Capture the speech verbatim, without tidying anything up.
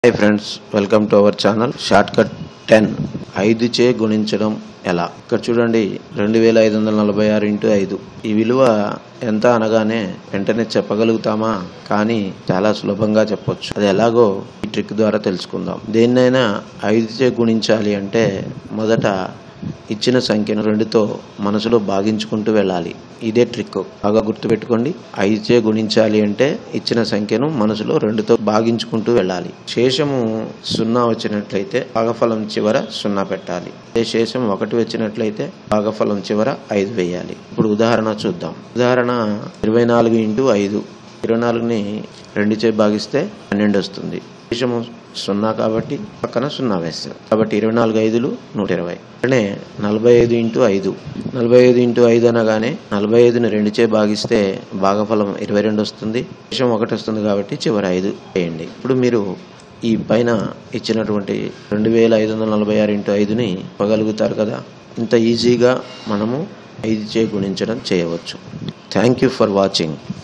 Hi friends, welcome to our channel short cut ten. ఐదు చే గుణించడం ఎలా? ఇక్కడ చూడండి, రెండు వేల ఐదు వందల నలభై ఆరు ఇంటూ ఐదు. ఈ విలువ ఎంత అనగానే వెంటనే చెప్పగలుగుతామా? కానీ చాలా సులభంగా చెప్పొచ్చు. అది ఎలాగో ఈ ట్రిక్ ద్వారా తెలుసుకుందాం. దేన్నైనా ఐదు చే గుణించాలి అంటే మొదట ఇచ్చిన సంఖ్యను రెండుతో మనసులో భాగించుకుంటూ వెళ్ళాలి. ఇదే ట్రిక్, బాగా గుర్తుపెట్టుకోండి. ఐదు చే గుణించాలి అంటే ఇచ్చిన సంఖ్యను మనసులో రెండుతో భాగించుకుంటూ వెళ్ళాలి. శేషము సున్నా వచ్చినట్లయితే భాగఫలం చివర సున్నా పెట్టాలి. అదే శేషం ఒకటి వచ్చినట్లయితే భాగఫలం చివర ఐదు వేయాలి. ఇప్పుడు ఉదాహరణ చూద్దాం. ఉదాహరణ ఇరవై నాలుగు ఇంటూ ఐదు. ఇరవై నాలుగుని రెండు చే భాగిస్తే పన్నెండు వస్తుంది. శేషము సున్నా కాబట్టి పక్కన సున్నా వేస్తాం. కాబట్టి ఇరవై నాలుగు ఐదులు నూట ఇరవై. అంటే నలభై ఐదు ఇంటూ ఐదు. నలభై ఐదు ఇంటూ ఐదు అనగానే నలభై ఐదుని రెండు చే భాగిస్తే భాగఫలం ఇరవై రెండు వస్తుంది. శేషం ఒకటి వస్తుంది కాబట్టి చివరి ఐదు వేయండి. ఇప్పుడు మీరు ఈ పైన ఇచ్చినటువంటి రెండు వేల ఐదు వందల నలభై ఆరు ఇంటూ ఐదుని ఇవ్వగలుగుతారు కదా. ఇంత ఈజీగా మనము ఐదు చే గుణించడం చేయవచ్చు. Thank you for watching.